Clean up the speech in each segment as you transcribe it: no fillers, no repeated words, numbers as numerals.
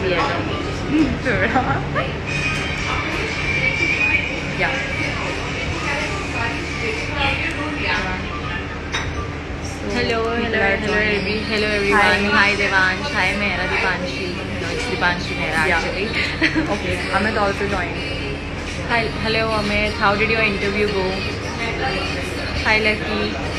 थोड़ा या Hello everyone. Hi Devansh. Hi Mehra Dipanshi. No, it's Dipanshi Mehra actually. Okay, Amit also joined. Hi, hello Amit. How did your interview go? Hi Lucky.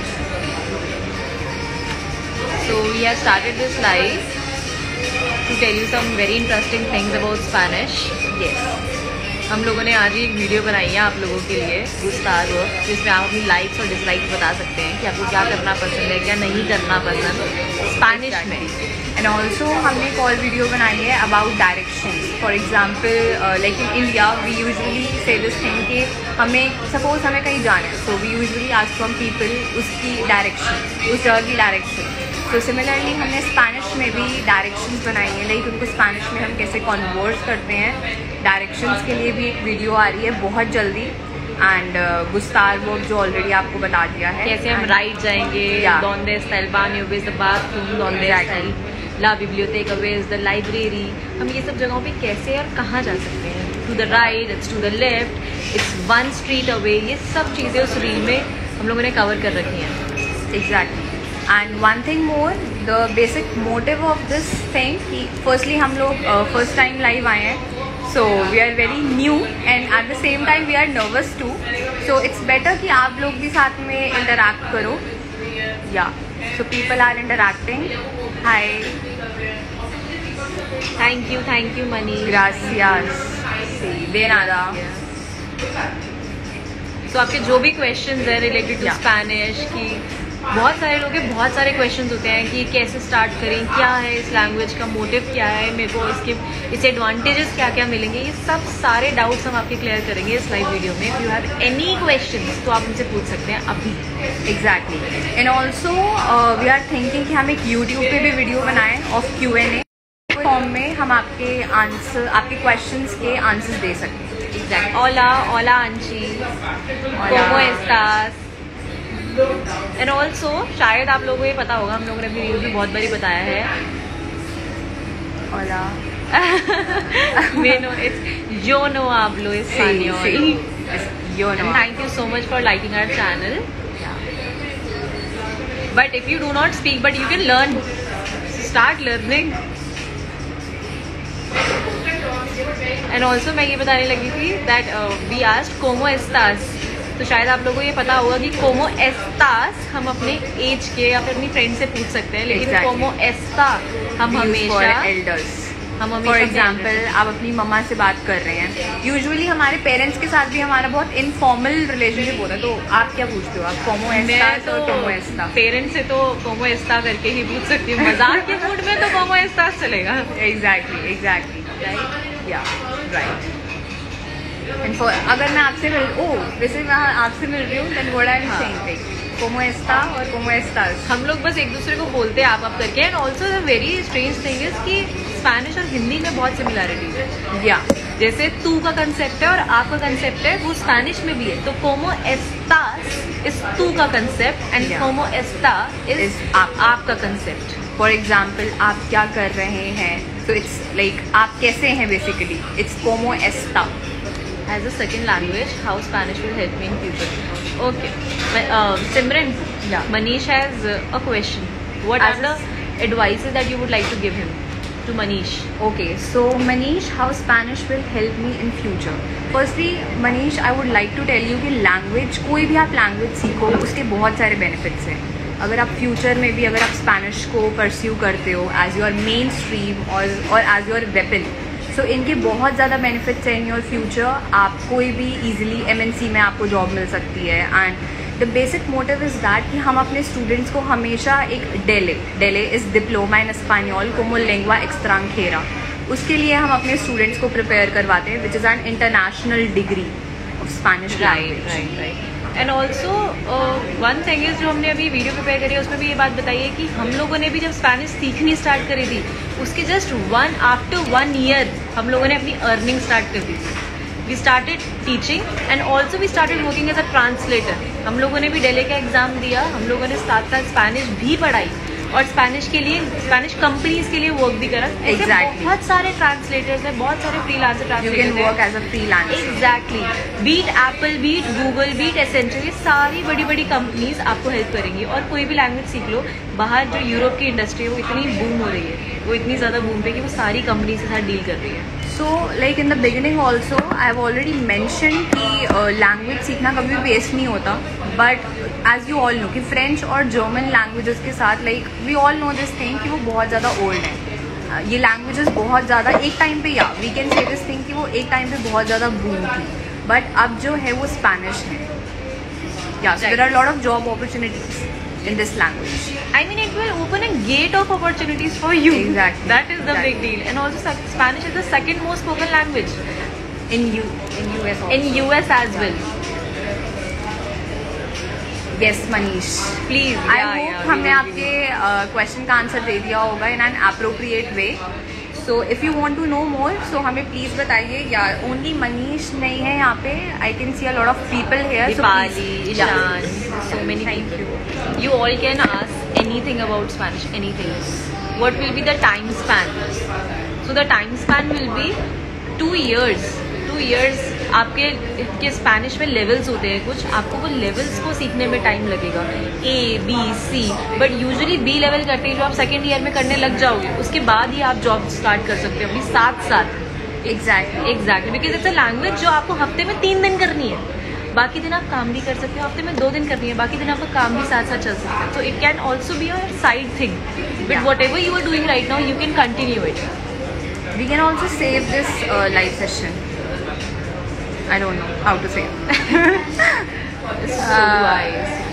So we have started this live to tell you some very interesting things about Spanish. Yes. हम लोगों ने आज ही एक video बनाई है आप लोगों के लिए गुस्तार वर्क, जिसमें आप अपनी लाइक्स और डिसलाइक्स बता सकते हैं कि आपको क्या करना पसंद है, क्या नहीं करना पसंद स्पेनिश में. एंड ऑल्सो हमने एक और वीडियो बनाई है about direction. For example like in India we usually say this thing कि हमें सपोज हमें कहीं जाना है, so we usually ask from people उसकी डायरेक्शन, उस जगह की डायरेक्शन. तो सिमिलरली हमने स्पेनिश में भी डायरेक्शंस बनाई हैं, लाइक उनको स्पेनिश में हम कैसे कन्वर्ट करते हैं. डायरेक्शंस के लिए भी एक वीडियो आ रही है बहुत जल्दी. एंड गुस्तार वर्क जो ऑलरेडी आपको बता दिया है कैसे हम राइट जाएंगे. donde está el baño, where is the bathroom, donde está la biblioteca, where is the library. हम ये सब जगहों पे कैसे और कहाँ जा सकते हैं. To the right, it's to the left, it's one street away. ये सब चीज़ें उस रील में हम लोगों ने कवर कर रखी हैं. Exactly. And one thing more, the basic motive of this thing कि फर्स्टली हम लोग फर्स्ट टाइम लाइव आए हैं, so we are very new and at the same time we are nervous too, so it's better कि आप लोग भी साथ में interact करो. Yeah, so people are interacting. Hi, thank you Mani. gracias, de nada. So आपके जो भी questions हैं related to Spanish की, बहुत सारे लोग के बहुत सारे क्वेश्चंस होते हैं कि कैसे स्टार्ट करें, क्या है इस लैंग्वेज का मोटिव, क्या है मेरे को इसके एडवांटेजेस क्या क्या मिलेंगे. ये सब सारे डाउट्स हम आपके क्लियर करेंगे इस लाइव वीडियो में. If you have any questions तो आप मुझसे पूछ सकते हैं अभी. Exactly. And also we are thinking कि हम एक यूट्यूब पे भी वीडियो बनाएं ऑफ Q&A फॉर्म में. हम आपके आंसर, आपके क्वेश्चंस के आंसर्स दे सकते हैं. एग्जैक्ट. ओला अंशी, cómo estás. एंड ऑल्सो शायद आप लोगों को ये पता होगा, हम लोगों ने अपनी रील में बहुत बारी बताया है. Hola. Yo no hablo español. Yo no. And thank you so much for liking our channel. But if you do not speak, but you can learn. Start learning. And also मैं ये बताने लगी थी that we asked cómo estás. तो शायद आप लोगों को ये पता होगा कि como estás हम अपने एज के या फिर अपनी फ्रेंड से पूछ सकते हैं, लेकिन como está हम हमेशा एल्डर्स. फॉर एग्जाम्पल आप अपनी मम्मा से बात कर रहे हैं, यूजुअली हमारे पेरेंट्स के साथ भी हमारा बहुत इनफॉर्मल रिलेशनशिप होता है, तो आप क्या पूछते हो? आप como estás और como está. पेरेंट्स से तो como está करके ही पूछ सकती हूँ. मजाक के मूड में तो como estás चलेगा. एग्जैक्टली. राइट. या राइट. एंड फॉर अगर मैं आपसे वैसे मैं आपसे मिल रही हूँ, then what I am saying thing como está और como estás. हम लोग बस एक दूसरे को बोलते हैं आप करके. And also the very strange thing is कि स्पेनिश और हिंदी में बहुत सिमिलैरिटी है. या जैसे तू का कंसेप्ट है और आपका कंसेप्ट है, वो स्पेनिश में भी है. तो como estás इज तू का concept and como está is आपका कंसेप्ट. फॉर एग्जाम्पल आप क्या कर रहे हैं, तो इट्स लाइक आप कैसे हैं basically. It's como está. As a second language, how Spanish will help me in future. Okay. Simran, Manish has a question. What are the advices that you would like to give him to Manish? Okay, so Manish, how Spanish will help me in future? Firstly, Manish, I would like to tell you कि language, कोई भी आप language सीखो उसके बहुत सारे benefits हैं. अगर आप फ्यूचर में भी अगर आप स्पेनिश को परस्यू करते हो एज योर मेन स्ट्रीम और एज योर वेपन, सो इनके बहुत ज़्यादा बेनिफिट्स हैं इन योर फ्यूचर. आप कोई भी इजीली MNC में आपको जॉब मिल सकती है. And the basic motive is that कि हम अपने स्टूडेंट्स को हमेशा एक डेले इज़ डिप्लोमा इन स्पेनियोल como lengua extranjera, उसके लिए हम अपने स्टूडेंट्स को प्रिपेयर करवाते हैं, which is an international degree of Spanish language. And also one thing is, जो हमने अभी वीडियो प्रिपेयर करी है उसमें भी ये बात बताई है कि हम लोगों ने भी जब स्पेनिश सीखनी स्टार्ट करी थी, उसके जस्ट आफ्टर 1 year हम लोगों ने अपनी अर्निंग स्टार्ट कर दी थी. We started teaching and also we started working as a translator. हम लोगों ने भी डेले का एग्जाम दिया, हम लोगों ने साथ साथ स्पेनिश भी पढ़ाई. और स्पेनिश के लिए, स्पेनिश कंपनीज के लिए वर्क भी करा। Exactly. बहुत सारे ट्रांसलेटर्स हैं, बहुत सारे freelancer You can translators work as a freelancer. Exactly. Be it Apple, be it Google, be it Essential, ये सारी बड़ी बड़ी कंपनीज आपको हेल्प करेंगी। और कोई भी लैंग्वेज सीख लो, बाहर जो यूरोप की इंडस्ट्री है वो इतनी बूम हो रही है, वो इतनी ज़्यादा बूम पे कि वो सारी कंपनी के साथ डील कर रही है। So like in the beginning also I have already mentioned कि लैंग्वेज सीखना कभी भी वेस्ट नहीं होता, but as you all know कि फ्रेंच और जर्मन लैंग्वेजेस के साथ like we all know this thing कि वो बहुत ज़्यादा ओल्ड है। ये लैंग्वेजेस बहुत ज़्यादा एक टाइम पे, या we can say this thing कि वो एक टाइम पे बहुत ज़्यादा बूम थी, बट अब जो है वो स्पेनिश है। Yeah so there are lot of job opportunities in this language. I mean, it will open a gate of opportunities for you. Exactly. That is the Exactly. big deal. And also, Spanish is the second most spoken language In US also. in US as well. Yes, Manish. Please. I hope हमने आपके question का answer दे दिया होगा in an appropriate way. So if you want to know more, so हमें please बताइए। Yeah only Manish नहीं है यहाँ पे, I can see a lot of people here. Dipali, Ishan, so many Thank people. You all can ask anything about Spanish, anything. What will be the time span? So the time span will be 2 years. 2 years आपके Spanish में levels होते हैं कुछ, आपको वो levels को सीखने में टाइम लगेगा, ABC, but usually B level करते हैं जो आप सेकेंड ईयर में करने लग जाओगे, उसके बाद ही आप जॉब स्टार्ट कर सकते हो अपनी साथ। Exactly because it's a language जो आपको हफ्ते में 3 दिन करनी है, बाकी दिन आप काम भी कर सकते हो, हफ्ते में 2 दिन करनी है, बाकी दिन आपका काम भी साथ साथ चल सकता है। So it can also be your side thing, but whatever you are doing right now you can continue it. We can also save this live session. I don't know how to say it. So do I.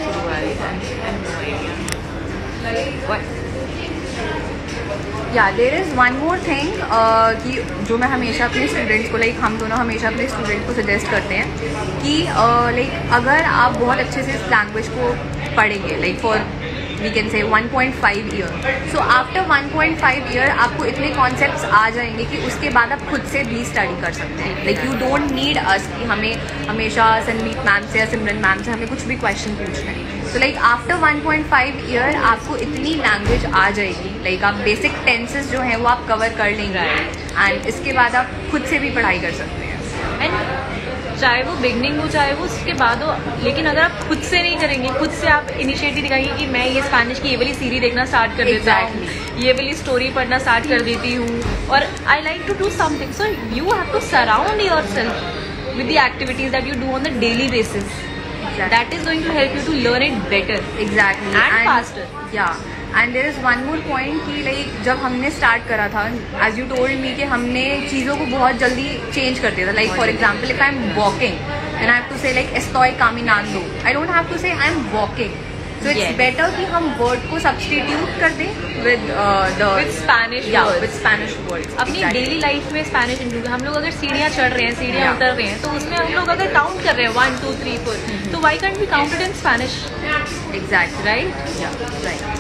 What? Yeah, there is one more thing कि जो मैं हमेशा अपने students को, like हम दोनों हमेशा अपने स्टूडेंट्स को सजेस्ट करते हैं कि लाइक अगर आप बहुत अच्छे से इस लैंग्वेज को पढ़ेंगे, लाइक फॉर वी कैन से 1.5 ईयर, सो आफ्टर 1.5 ईयर आपको इतने कॉन्सेप्ट्स आ जाएंगे कि उसके बाद आप खुद से भी स्टडी कर सकते हैं। Like you don't need us कि हमें हमेशा संदीप मैम से या सिमरन मैम से हमें कुछ भी क्वेश्चन पूछना है। सो लाइक आफ्टर 1.5 ईयर आपको इतनी लैंग्वेज आ जाएगी, लाइक आप बेसिक टेंसेस जो हैं वो आप कवर कर लेंगे, एंड इसके बाद आप खुद से भी पढ़ाई कर सकते हैं। एंड चाहे वो बिगनिंग हो चाहे वो उसके बाद हो, लेकिन अगर आप खुद से नहीं करेंगे, खुद से आप इनिशिएटिव दिखाएंगे कि मैं ये स्पेनिश की ये वाली सीरीज देखना स्टार्ट कर देता हूँ, ये वाली स्टोरी पढ़ना स्टार्ट कर देती हूँ, और I like to do something, so you have to surround yourself with the activities that you do on the daily basis, that is going to help you to learn it better exactly and faster. Yeah and there is one more point कि like जब हमने start करा था, as you told me कि हमने चीज़ों को बहुत जल्दी चेंज कर दिया था। Like for example if I am walking and I have to say like एस्टॉय कामिनांडो, I don't have to say I am walking. So it's better कि हम वर्ड को सब्सटीट्यूट कर दें विद स्पेनिश वर्ड्स अपनी डेली लाइफ में Spanish include. हम लोग अगर सीढ़ियाँ चढ़ रहे हैं, सीढ़ियाँ उतर रहे हैं, तो उसमें हम लोग अगर काउंट कर रहे हैं 1 2 3 4, तो why can't be counted in Spanish? Exactly right. Right.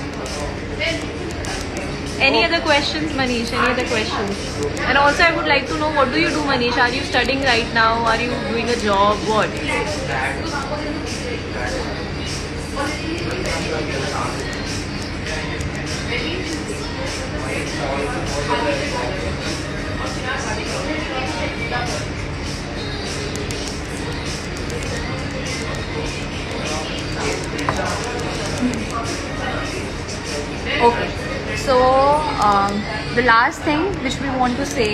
Any other questions, Manish? Any other questions? And also, I would like to know, what do you do, Manish? Are you studying right now? Are you doing a job? What? Okay. So the last thing which we want to say,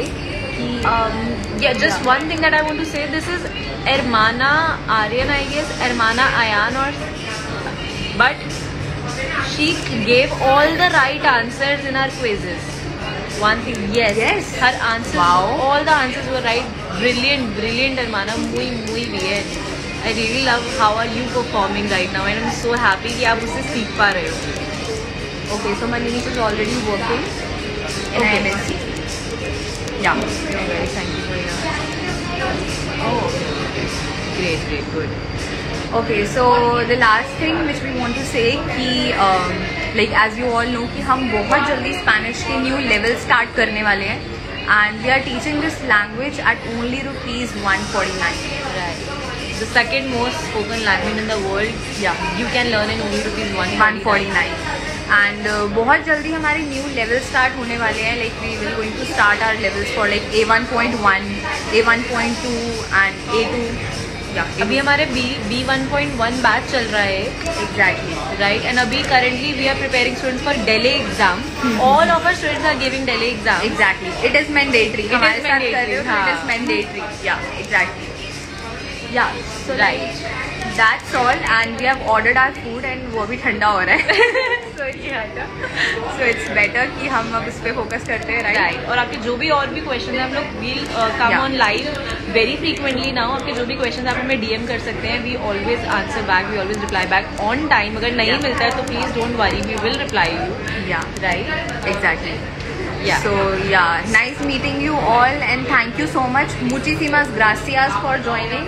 just one thing that I want to say. This is Hermana Aryan, I guess, Hermana Ayan, but she gave all the right answers in her quizzes. One thing, yes, her answers, all the answers were right. Brilliant, Hermana, muy bien. I really love how are you performing right now, and I'm so happy कि आप उससे सीख पा रहे हो. Okay, so Manish is already working in MNC. Yeah. Very thank you for your. Oh, great, good. Okay, so the last thing which we want to say कि like as you all know कि हम बहुत जल्दी Spanish के new level start करने वाले हैं, and we are teaching this language at only ₹149. Right. The second most spoken language in the world. Yeah. You can learn in only ₹149. And बहुत जल्दी हमारे न्यू लेवल स्टार्ट होने वाले हैं. Like we will going to start our levels for like A1.1, A1.2 and A2. अभी हमारे B1.1 batch चल रहा है. Exactly right. एंड अभी currently we are preparing students for DELE exam. All of our students are giving DELE exam. Exactly. It is mandatory. हमारे साथ कर रहे हो तो it is mandatory. Yeah exactly. या so right, that's all. And we have ordered our food and वो भी ठंडा हो रहा है. सो इट्स बेटर कि हम अब इस पे फोकस करते हैं. राइट. और आपके जो भी और भी क्वेश्चन है, हम लोग will come on live very frequently now. आपके जो भी क्वेश्चन आप हमें DM कर सकते हैं. We always answer back, we always reply back on time. अगर नहीं मिलता है तो please don't worry, we will reply you. Yeah right. Exactly. Yeah. So yeah, nice meeting you all and thank you so much. Muchísimas gracias for joining.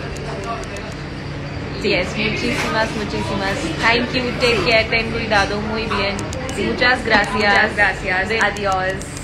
Yes, muchísimas. Thank you. Take care. Ten cuidado. Muy bien. Muchas gracias. Muchas gracias. Adiós.